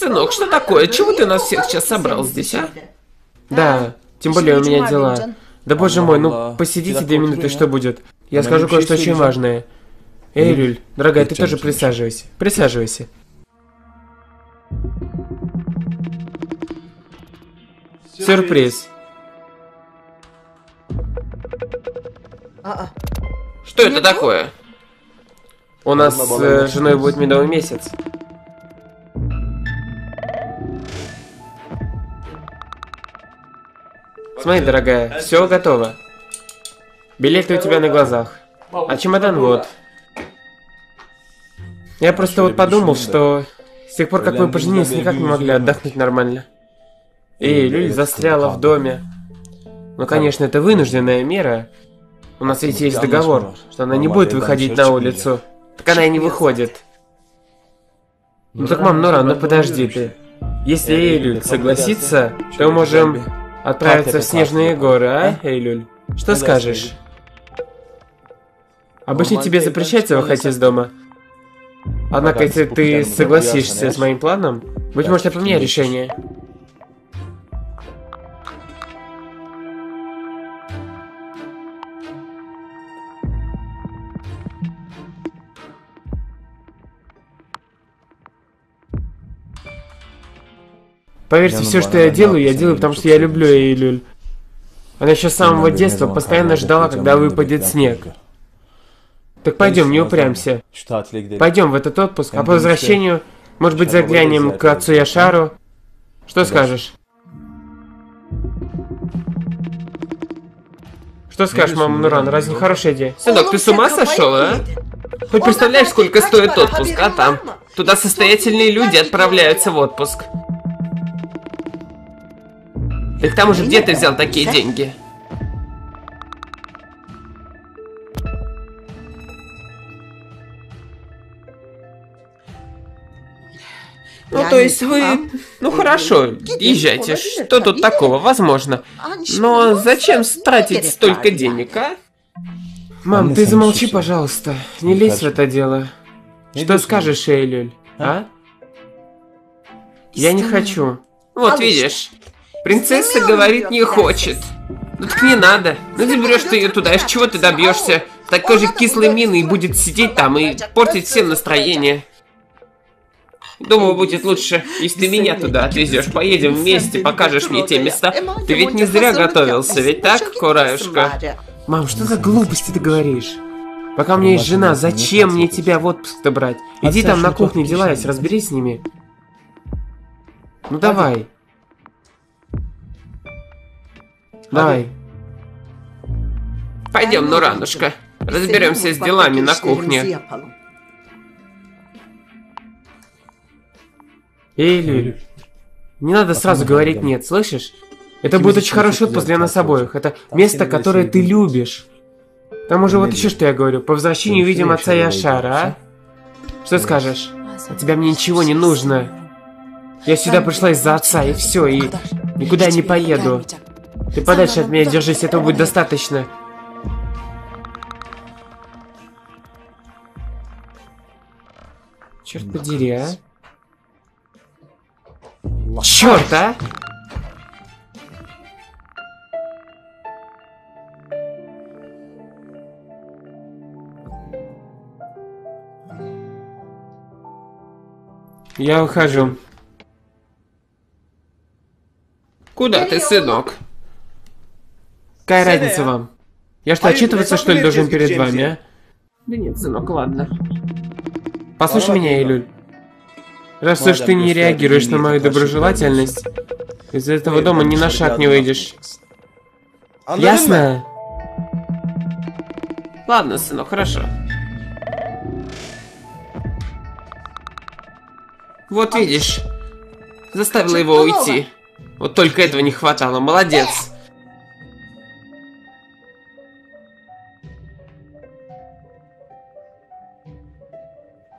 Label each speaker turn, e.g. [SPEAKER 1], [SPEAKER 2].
[SPEAKER 1] Сынок, что такое? Чего ты нас всех сейчас собрал здесь, а?
[SPEAKER 2] Да, тем более у меня дела. Да боже мой, ну посидите 2 минуты, что будет? Я скажу кое-что очень важное. Эй, Люль, дорогая, ты тоже присаживайся. Присаживайся. Сюрприз.
[SPEAKER 1] Что это такое?
[SPEAKER 2] У нас с женой будет медовый месяц. Смотри, дорогая, все готово. Билеты у тебя на глазах. А чемодан вот. Я просто вот подумал, что с тех пор, как мы поженились, никак не могли отдохнуть нормально. И Люль застряла в доме. Ну, конечно, это вынужденная мера. У нас ведь есть договор, что она не будет выходить на улицу. Так она и не выходит. Ну так, мам, Нора, ну подожди ты. Если Эйлюль согласится, то можем отправиться в снежные горы, а, Эйлюль? Что скажешь? Обычно тебе запрещается выходить из дома. Однако, если ты согласишься с моим планом, быть может, я поменяю решение. Поверьте, все, что я делаю, потому что я люблю Эйлюль. Она еще с самого детства постоянно ждала, когда выпадет снег. Так пойдем, не упрямься. Пойдем в этот отпуск, а по возвращению, может быть, заглянем к отцу Яшару. Что скажешь? Что скажешь, мама Нуран, разве не хорошая идея?
[SPEAKER 1] Сынок, ты с ума сошел, а? Хоть представляешь, сколько стоит отпуск, а там? Туда состоятельные люди отправляются в отпуск. Ты к тому же, где ты взял такие деньги? Ну, то есть вы... Ну, хорошо, езжайте. Что тут такого? Возможно. Но зачем тратить столько денег, а?
[SPEAKER 2] Мам, ты замолчи, пожалуйста. Не лезь в это дело. Что скажешь, Эйлюль, а? Я не хочу.
[SPEAKER 1] Вот видишь. Принцесса говорит, не хочет. Ну так не надо. Ну заберешь ты ее туда, из чего ты добьешься? Такой же кислой миной будет сидеть там и портить всем настроение. Думаю, будет лучше, если ты меня туда отвезешь. Поедем вместе, покажешь мне те места. Ты ведь не зря готовился, ведь так, Кураюшка?
[SPEAKER 2] Мам, что за глупости ты говоришь? Пока у меня есть жена, зачем мне тебя в отпуск-то брать? Иди там на кухне дела есть, разберись с ними. Ну давай. Давай.
[SPEAKER 1] Пойдем, Нуранушка. Разберемся с делами на кухне.
[SPEAKER 2] Эй, Люль, не надо сразу говорить нет, слышишь? Это будет очень хороший отпуск для нас обоих. Это место, которое ты любишь. К тому же вот еще что я говорю. По возвращению увидим отца Яшара, а? Что скажешь? От тебя мне ничего не нужно. Я сюда пришла из-за отца, и все, и никуда я не поеду. Ты подальше от меня держись, этого будет достаточно. Черт подери, а? Черт, а? Я ухожу.
[SPEAKER 1] Куда ты, сынок?
[SPEAKER 2] Какая разница вам? Я что, отчитываться, что ли, должен перед вами, а?
[SPEAKER 1] Да нет, сынок, ладно.
[SPEAKER 2] Послушай меня, Эйлюль. Раз уж ты не реагируешь на мою доброжелательность, из этого дома ни на шаг не выйдешь. Ясно?
[SPEAKER 1] Ладно, сынок, хорошо. Вот видишь, заставила его уйти. Вот только этого не хватало, молодец.